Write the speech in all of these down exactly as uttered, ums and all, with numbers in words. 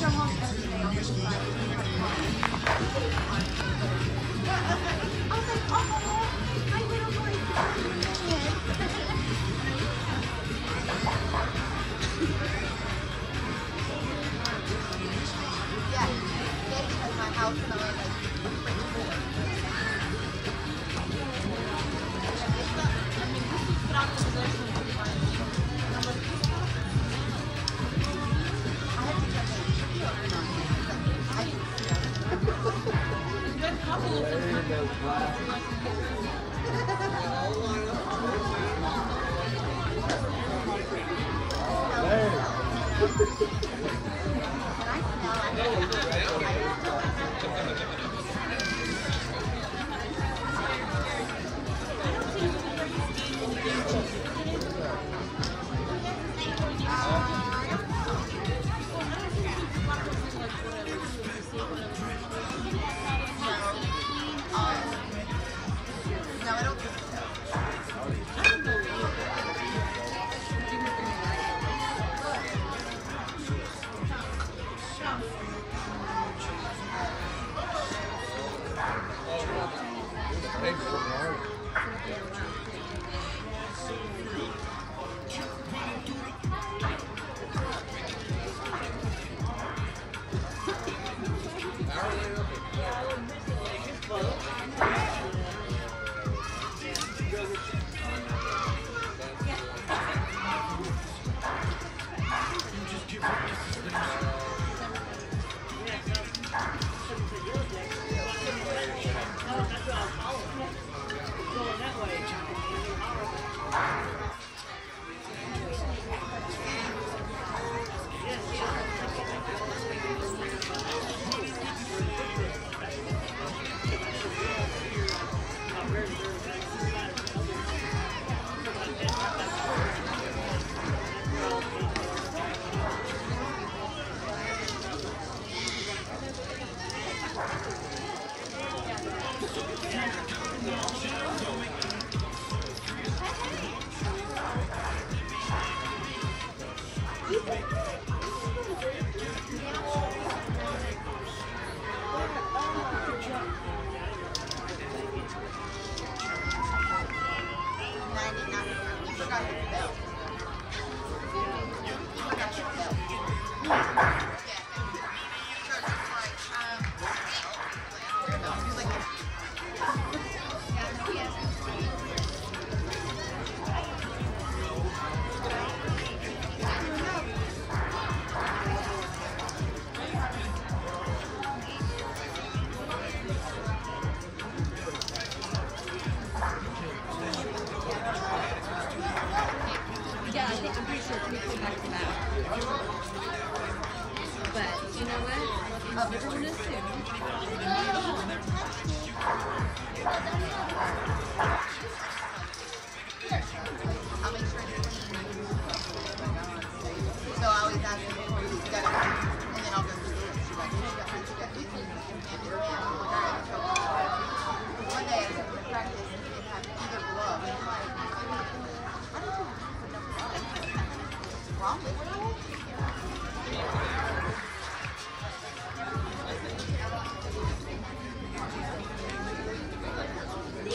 Yeah.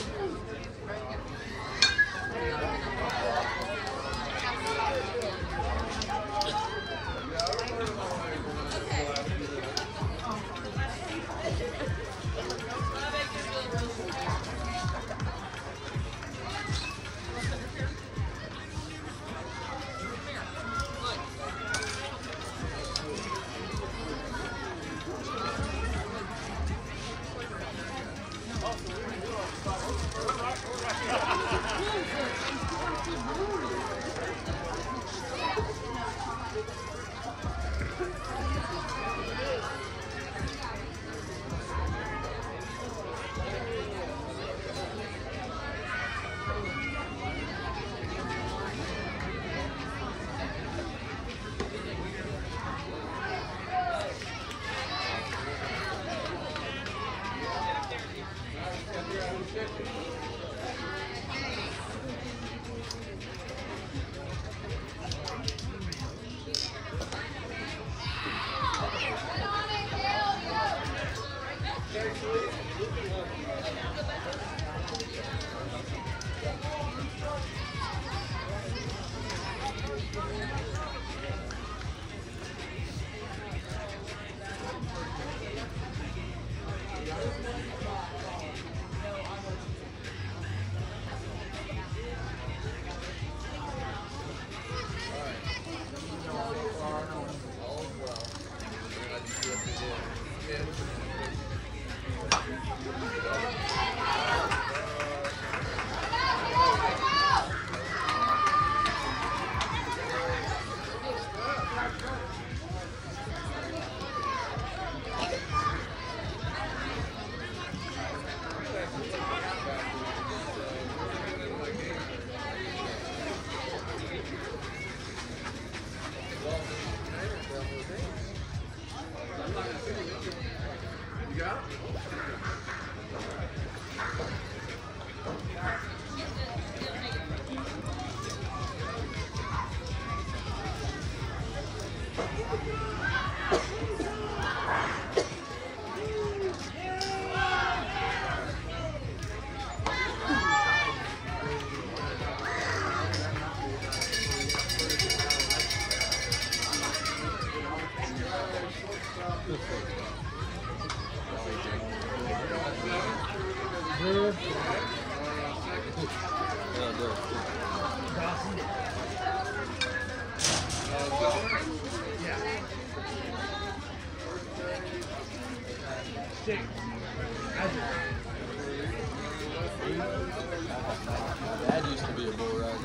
Dad used to be a bull rider.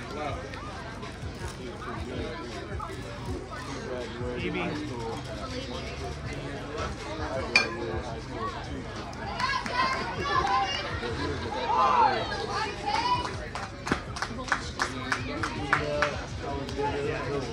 He graduated high school. I graduated high school too. But he was at that time. I was good at it.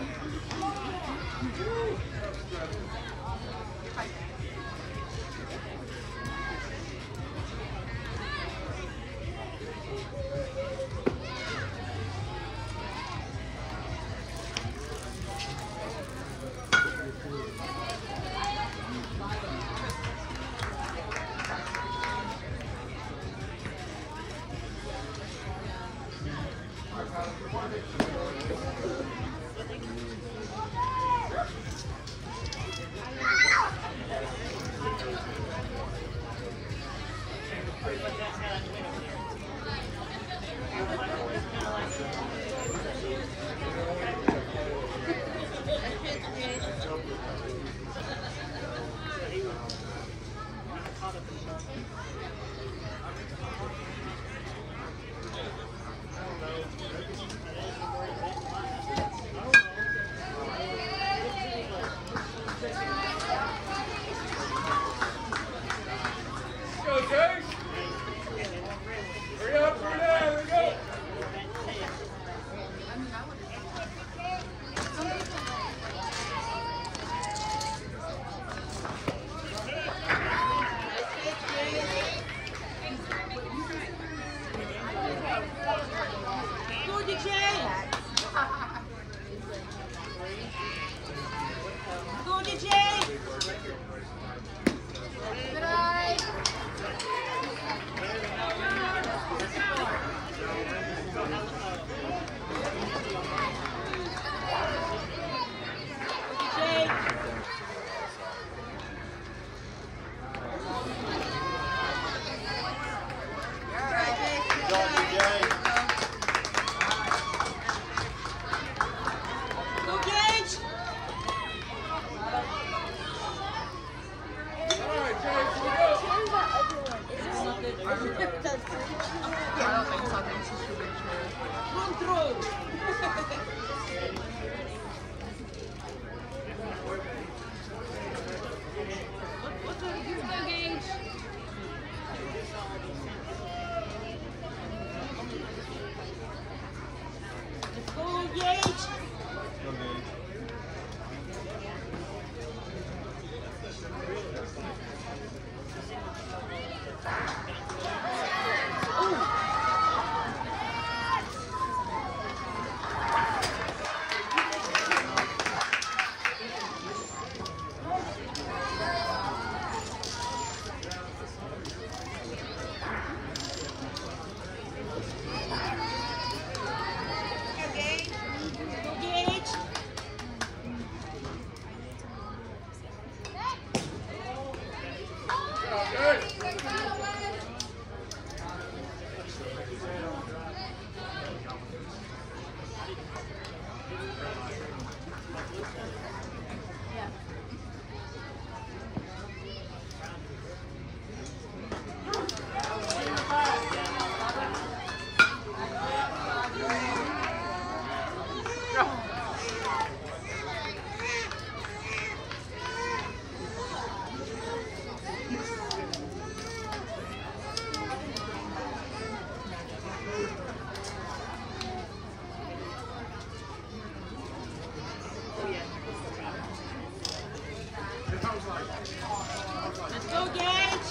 Let's go, Gage!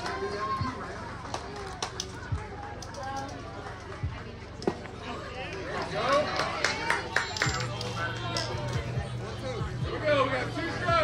Here we go, we got two strikes.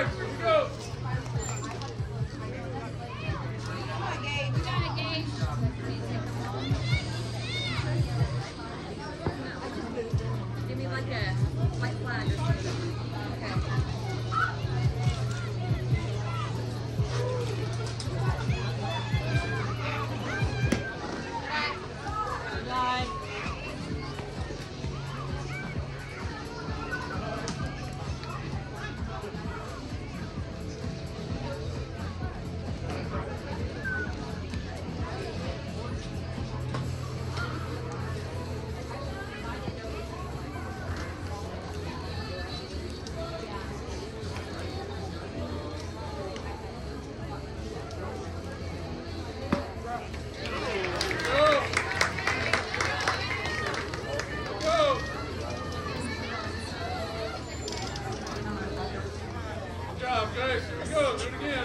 job, Grace. Here we go. Do it again.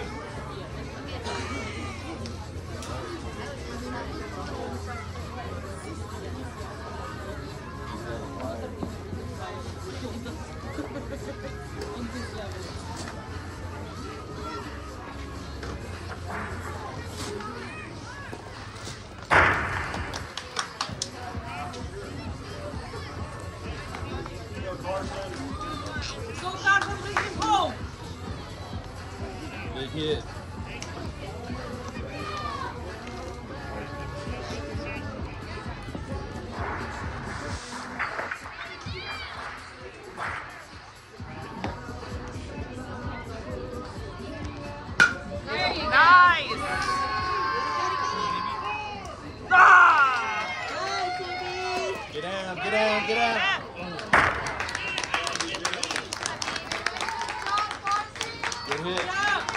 Big hit. Nice! Ah! Get down, get down, get down. Good hit.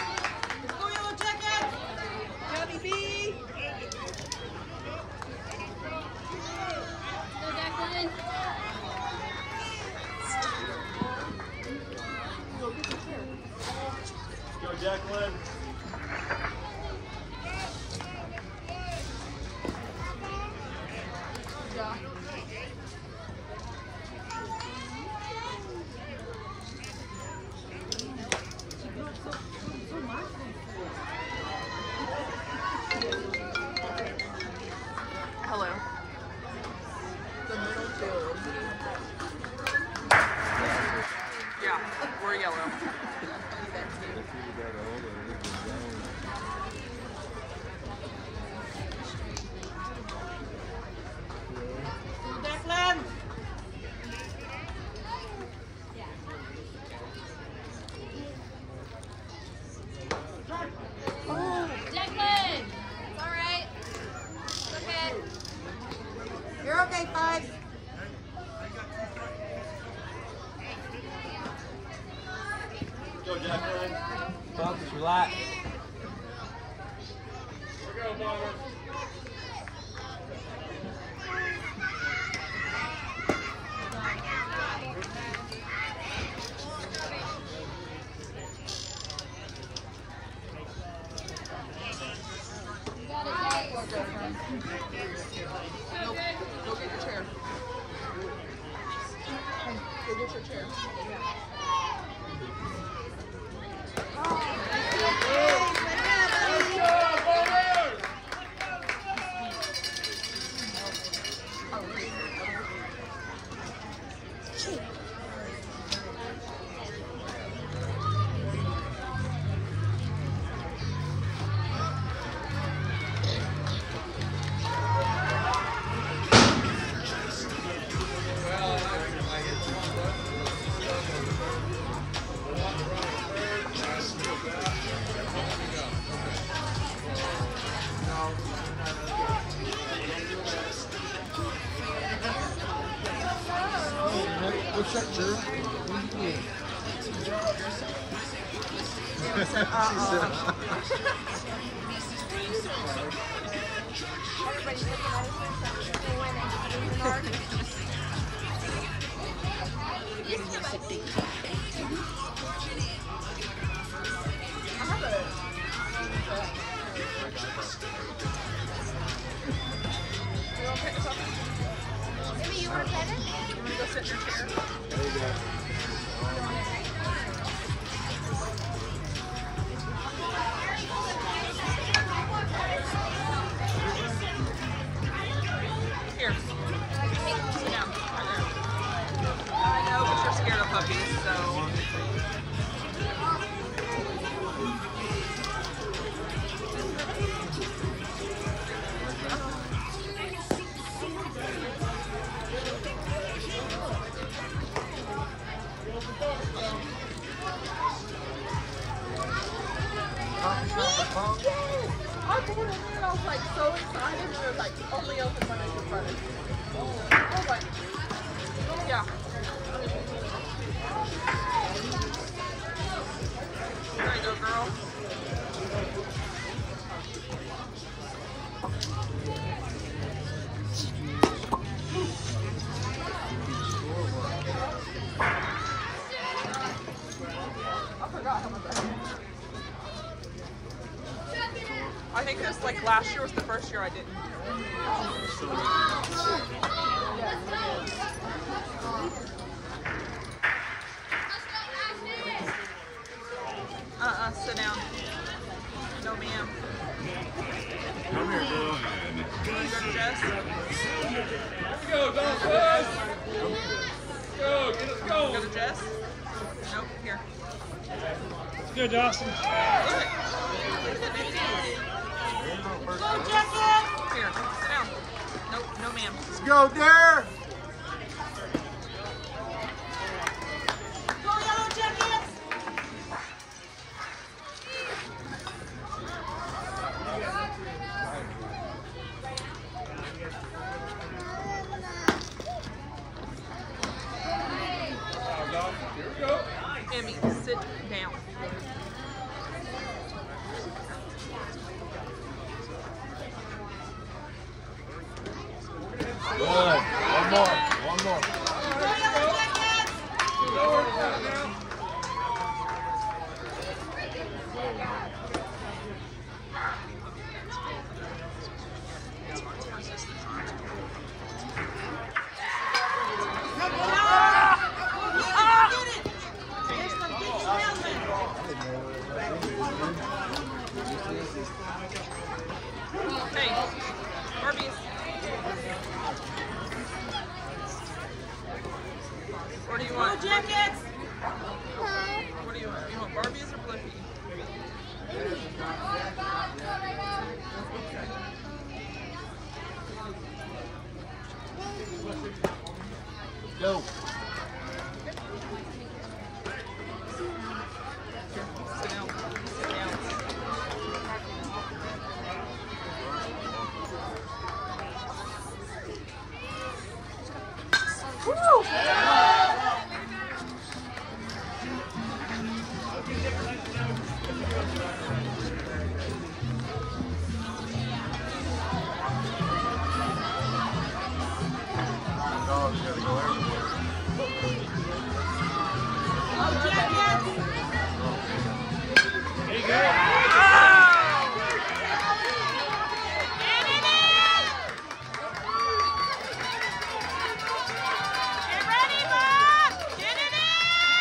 Go, Jacqueline. Hello. The middle field. Yeah, we're yellow. Declan! Oh, Declan! It's all right. It's okay. You're okay, Five. Go, Jacqueline. Focus, relax. Here we go, Bomber. Nope. Go get your chair. Go get your chair. What's that, girl? What are you doing? Everybody's looking at us and winning. Maybe you want to pet it? You want to go sit in your chair? There you go. Here. Sit down. Right there. I know, but you're scared of puppies, so. I pulled it in and I was like so excited and it was like only open when I was in front of you. I was like, yeah. There you go, girl. I forgot how much I I think this like last year was the first year I didn't. Uh-uh, sit down. No ma'am. Come here, girl. You wanna go to Jess? Here we go, Dawson. Let's go. Get us going. Go to Jess? Nope, here. Let's go, Dawson. Look at Go, Jacket! Here, sit down. Nope, no ma'am. Let's go, Dare. Go, Yellow Jackets! Here we go. Emmy, sit down. Good. One more. One more. Go, Yellow Jackets! Lower it down now. Hey, Barbies. What do you Go, want? Jackets! What do you want? You want Barbies or Blippi? Go. Sit down. Sit down. Woo! Dog's gotta go everywhere. Go, Jackets! There you go. Get ready, Bob! Get it in!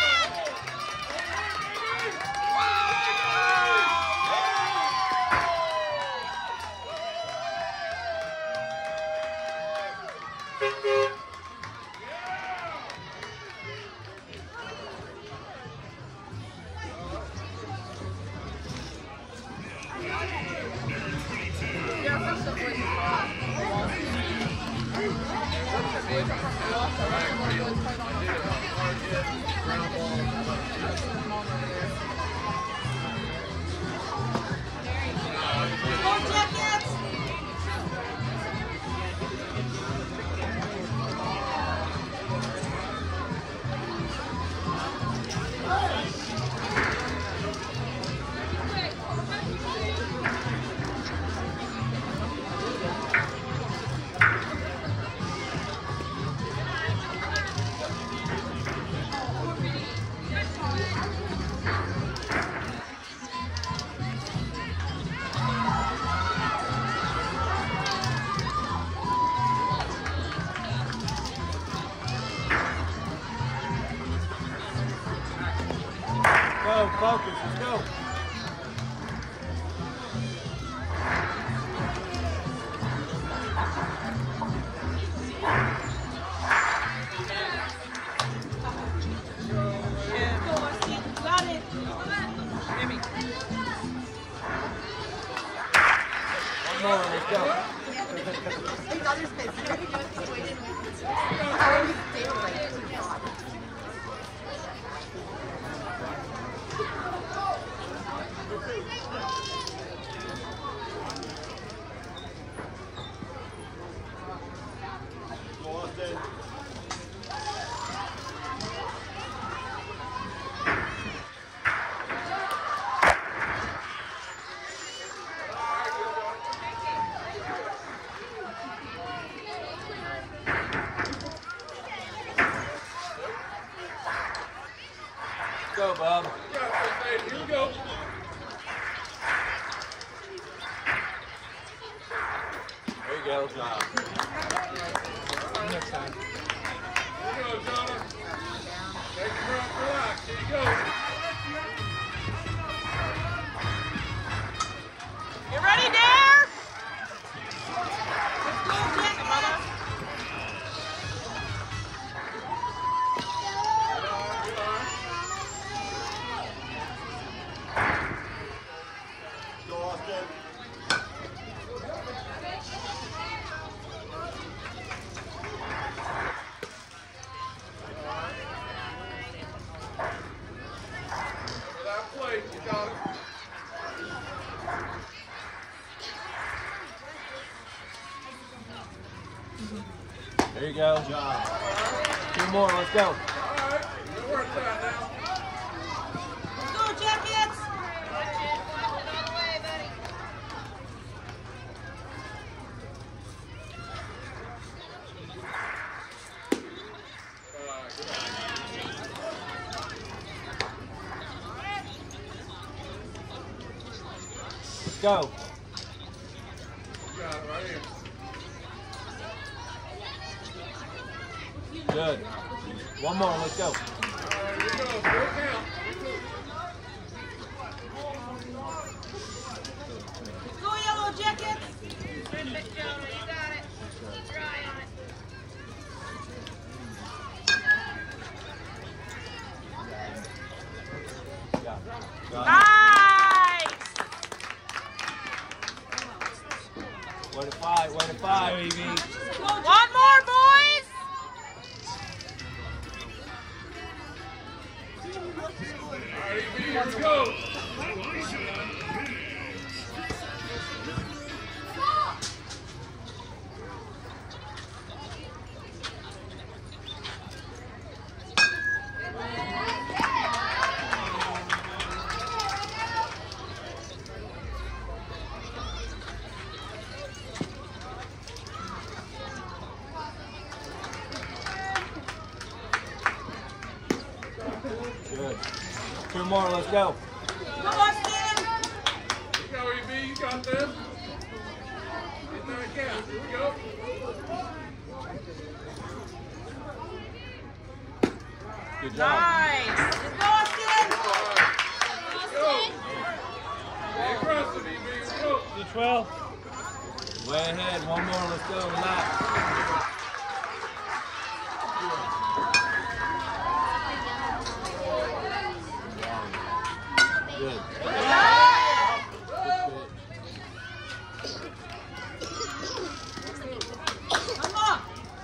Go, Jackets! Go, focus. Let's go. Yeah. Go, Marcy. Got it. Emmy. One more. Let's go. His other space. How are you stable like this? Boston. Go, Bob. Here we go. job. Next time. Here you go, Jonah. Take a breath, relax. Here you go. You ready, Dare? Let's go, Jack, mother. Go, Austin. Without plate, you got it. There you go. Job. Two more. Let's go. All right. Good work that now. Let's go, Jackets. Watch it. Watch it all the way, buddy. All right, good Let's go. You got it right here. Good. One more. Let's go. All right, here you go. Full count. Let's go, Yellow Jackets. Perfect, Jonah. You got it. Keep your eye on it. Got it. Got Nice. it. Way to fight. Way to fight, baby. One more, boys. All right, E B, here we go. Good. Two more. Let's go. Go, Austin. Here you go, E B. You got this. Get that count. Here we go. Good job. Nice. Let's go, Austin. All right. Go. Be aggressive, E B. Here we go. D twelve. Way ahead. One more. Let's go. Relax. Good. Come on.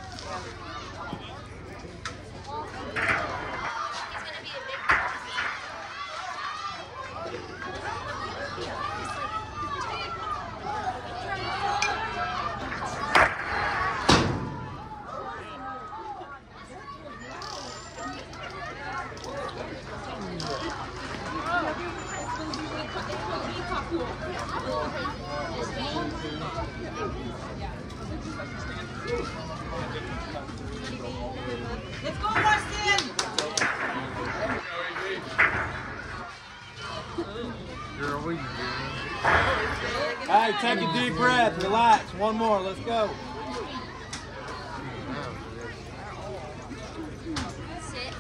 It's gonna be a big party. Let's go, Austin. Go, E B. Hey, take a deep breath. Relax. One more. Let's go. Sit.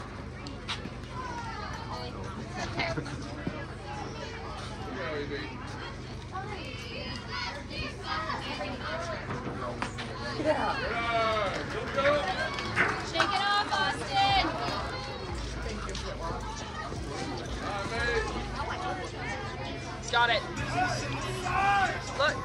Go, E B. All right, let's go. Shake it off, Austin. All right, Got it. Look.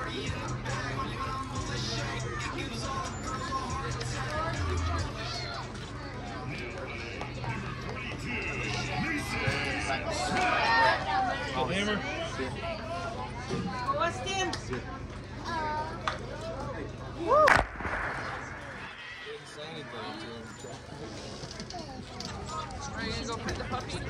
Oh, hammer. Go, Austin. Are you gonna go pet the puppy?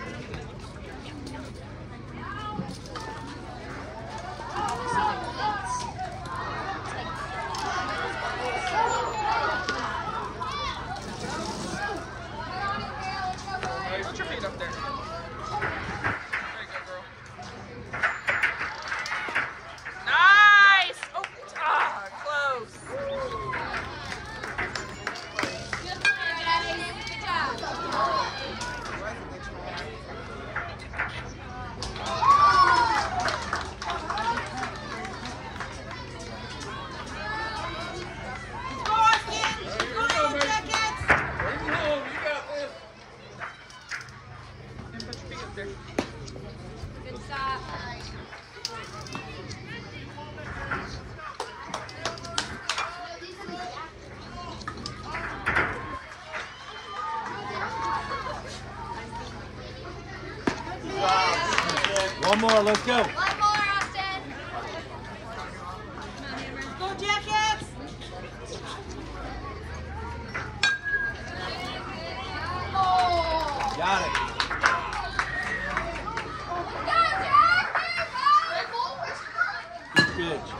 Put your feet up there. There you go, girl. Nice! Oh, ah, close. go, let's go. One more, Austin. Go Jackets! Oh. Got it. Good pitch.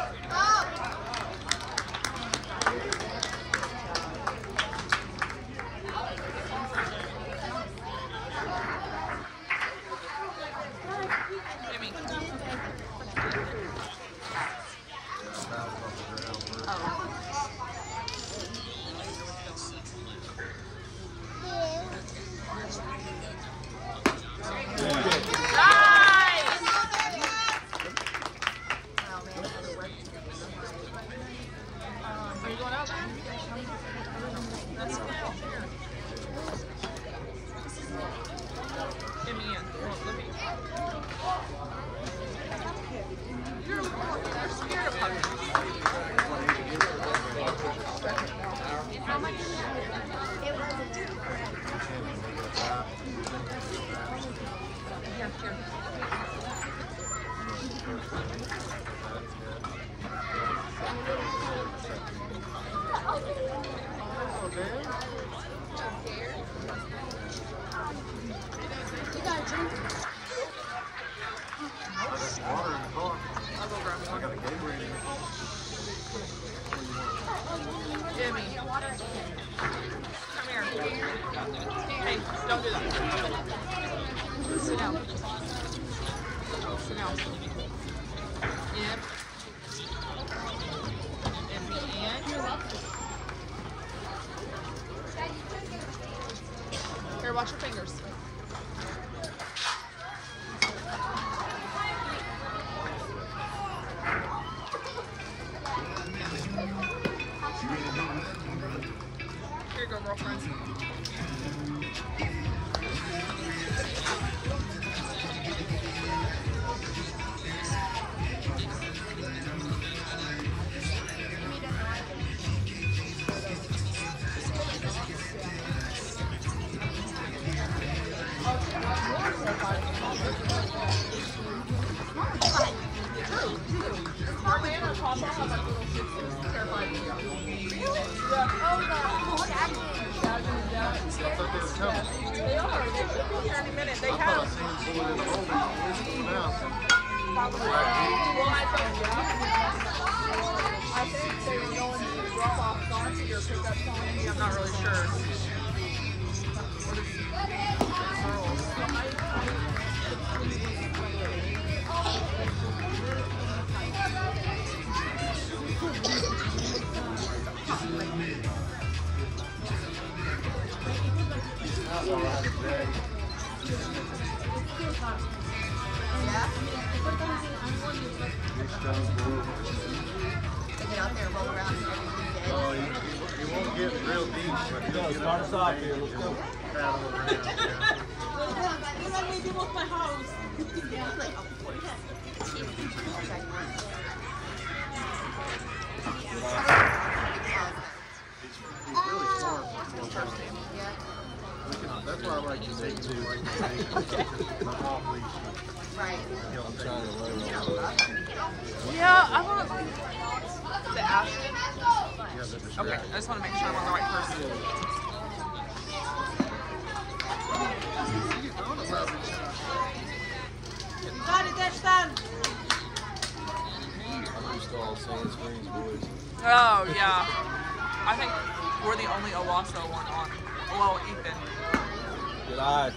Here, watch your fingers. Here you go, girlfriend. They are. They should be here any minute. They have. I think they were going to drop off Chauncey or pick up Chauncey. I'm not really sure. They get out there and roll around and everything. Oh, you, you won't get real deep, but Go, you'll get start us off here. Let's go. paddle around. Yeah. What I made you with my house. Yeah, like, oh, He's really smart. yeah. That's why I like to take two like the off leash. Right. He'll take Yeah, I want the Ashton. Yeah, the distraction. Okay, I just want to make sure I'm on the right person. Got it, that's done. Oh, yeah. I think we're the only Owasso one on. Well, Ethan. Good eye.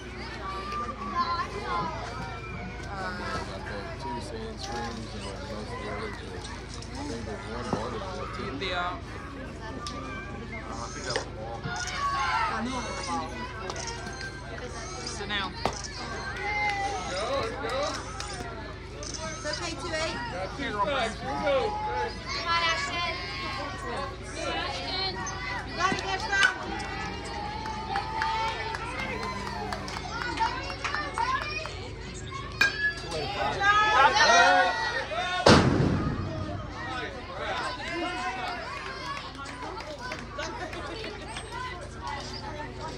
The, uh, so now. It's okay, two eight. Here, girlfriend. Come on, Ashton. Ashton. You got it, that's done.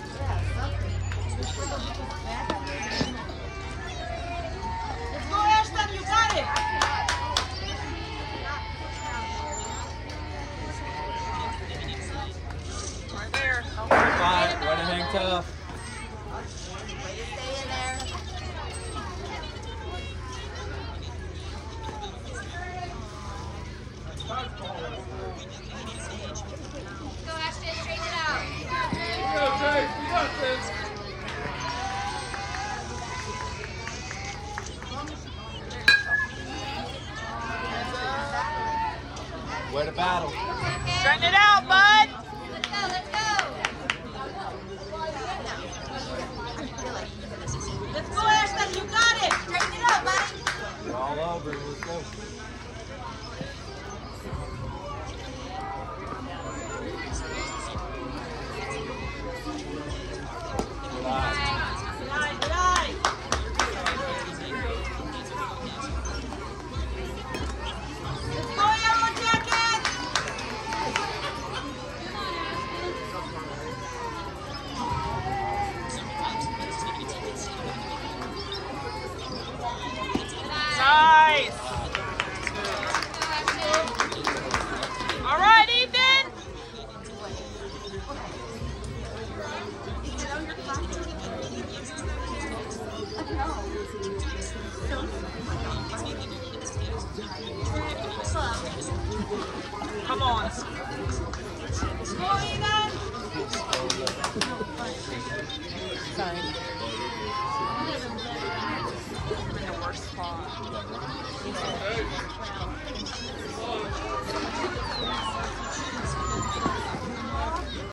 Let's go, Ashton. Way to battle. Straighten it out, bud. Let's go, let's go. Let's go, Ashton. You got it. Straighten it up, buddy. We're all over. Let's go. Nice. Nice, nice. Let's go, Yellow Jacket. Nice. All right, Ethan. Come on. Go, Ethan. Sorry. I'm in the worst spot. Hey.